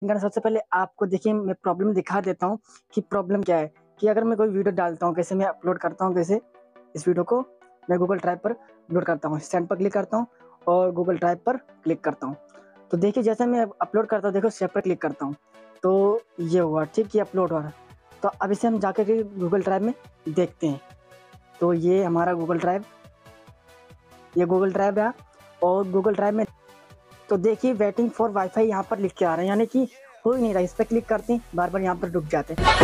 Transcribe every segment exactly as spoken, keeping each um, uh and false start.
करना सबसे पहले आपको देखिए मैं प्रॉब्लम दिखा देता हूँ कि प्रॉब्लम क्या है। कि अगर मैं कोई वीडियो डालता हूँ, कैसे मैं अपलोड करता हूँ, कैसे इस वीडियो को मैं गूगल ड्राइव पर अपलोड करता हूँ। सेंड पर क्लिक करता हूँ और गूगल ड्राइव पर क्लिक करता हूँ। तो देखिए जैसे मैं अपलोड करता हूँ, देखो सेव पर क्लिक करता हूँ तो ये हुआ, ठीक, ये अपलोड हो रहा है। तो अब इसे हम जाकर के गूगल ड्राइव में देखते हैं। तो ये हमारा गूगल ड्राइव, ये गूगल ड्राइव है और गूगल ड्राइव में तो देखिए वेटिंग फॉर वाईफाई यहाँ पर लिख के आ रहा है, यानी कि हो ही नहीं रहा। इस पर क्लिक करते हैं, बार बार यहाँ पर रुक जाते हैं।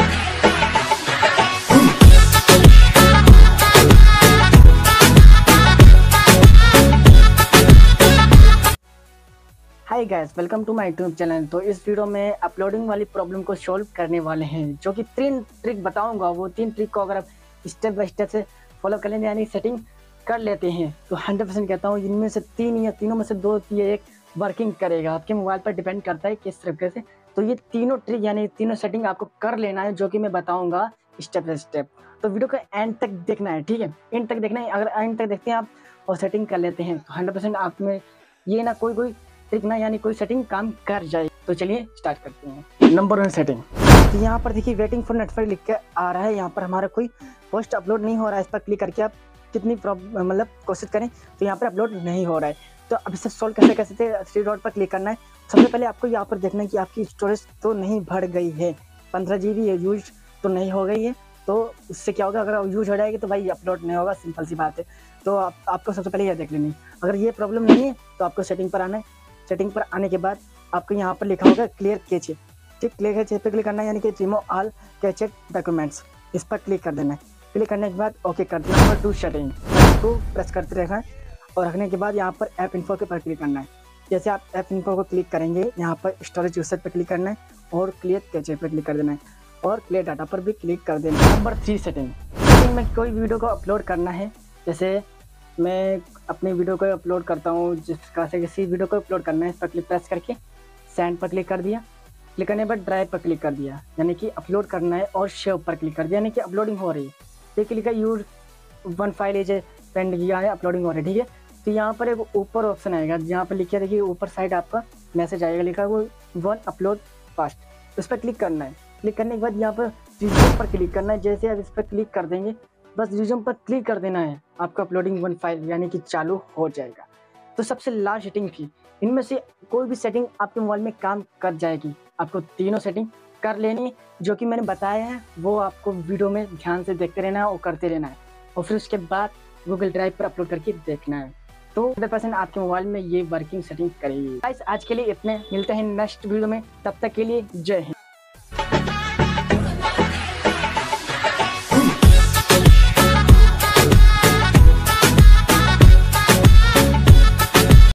Hi guys, welcome to my YouTube channel. तो इस वीडियो में अपलोडिंग वाली प्रॉब्लम को सॉल्व करने वाले हैं, जो कि तीन ट्रिक बताऊंगा। वो तीन ट्रिक को अगर आप स्टेप बाय स्टेप से फॉलो कर लेंगे, यानी सेटिंग कर लेते हैं, तो हंड्रेड परसेंट कहता हूँ इनमें से तीन या तीनों में से दो ये एक वर्किंग करेगा। आपके मोबाइल पर डिपेंड करता है किस तरीके से। तो ये तीनों ट्रिक यानी तीनों सेटिंग आपको कर लेना है, जो कि मैं बताऊंगा स्टेप बाय स्टेप। तो वीडियो को एंड तक देखना है, ठीक है, एंड तक देखना है। अगर एंड तक देखते हैं आप और सेटिंग कर लेते हैं तो हंड्रेड परसेंट आप में ये ना कोई कोई ट्रिक ना यानी कोई सेटिंग काम कर जाए। तो चलिए स्टार्ट करते हैं। नंबर वन सेटिंग, तो यहाँ पर देखिए वेटिंग फॉर नेटवर्क लिख के आ रहा है। यहाँ पर हमारा कोई पोस्ट अपलोड नहीं हो रहा है। इस पर क्लिक करके आप कितनी मतलब कोशिश करें तो यहाँ पर अपलोड नहीं हो रहा है। तो अब इसे सॉल्व कैसे कर सकते हैं, थ्री डॉट पर क्लिक करना है। सबसे पहले आपको यहाँ पर देखना है कि आपकी स्टोरेज तो नहीं बढ़ गई है, पंद्रह जी बी यूज तो नहीं हो गई है। तो इससे क्या होगा, अगर यूज हो जाएगी तो भाई अपलोड नहीं होगा, सिंपल सी बात है। तो आप, आपको सबसे पहले यह देख लेनी है। अगर ये प्रॉब्लम नहीं है तो आपको सेटिंग पर आना है। सेटिंग पर आने के बाद आपको यहाँ पर लिखा होगा क्लियर कैचे, ठीक, क्लियर कैचे पे क्लिक करना है, यानी कि रिमूव ऑल कैचेड डॉक्यूमेंट्स, इस पर क्लिक कर देना है। क्लिक करने के बाद ओके कर देना। नंबर टू सेटिंग को प्रेस करते रहना है और रखने के बाद यहाँ पर ऐप इन्फो के पर क्लिक करना है। जैसे आप ऐप इन्फो को क्लिक करेंगे, यहाँ पर स्टोरेज यूसेज पर क्लिक करना है और क्लियर कैचे पर क्लिक कर देना है और क्लियर डाटा पर भी क्लिक कर देना है। नंबर थ्री सेटिंग, सेटिंग में कोई वीडियो को अपलोड करना है। जैसे मैं अपनी वीडियो को अपलोड करता हूँ, जिसका से किसी वीडियो को अपलोड करना है, इस पर क्लिक प्रेस करके सेंड पर क्लिक कर दिया। क्लिक करने पर ड्राइव पर क्लिक कर दिया, यानी कि अपलोड करना है, और शेव पर क्लिक कर दिया, यानी कि अपलोडिंग हो रही है। तो क्लिक है use one file is pend किया है, अपलोडिंग हो रही है, ठीक है। तो यहाँ पर एक ऊपर ऑप्शन आएगा, जहाँ पर लिखा देखिए ऊपर साइड आपका मैसेज आएगा, लिखा है वो वन अपलोड फास्ट। उस पर क्लिक करना है। क्लिक करने के बाद यहाँ पर रिज्यूम पर क्लिक करना है। जैसे आप इस पर क्लिक कर देंगे, बस रिज्यूम पर क्लिक कर देना है, आपका अपलोडिंग वन फाइल यानी कि चालू हो जाएगा। तो सबसे लास्ट सेटिंग थी, इनमें से कोई भी सेटिंग आपके मोबाइल में काम कर जाएगी। आपको तीनों सेटिंग कर लेनी, जो कि मैंने बताया है, वो आपको वीडियो में ध्यान से देखते रहना है और करते रहना है, और फिर उसके बाद गूगल ड्राइव पर अपलोड करके देखना है। तो हंड्रेड परसेंट आपके मोबाइल में ये वर्किंग सेटिंग करेगी। गाइस आज के लिए इतने, मिलते हैं नेक्स्ट वीडियो में, तब तक के लिए जय हिंद।